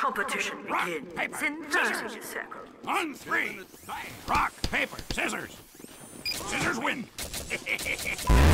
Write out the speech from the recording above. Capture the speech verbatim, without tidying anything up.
competition begins paper, in thirty seconds. On three. Rock, paper, scissors. Scissors win.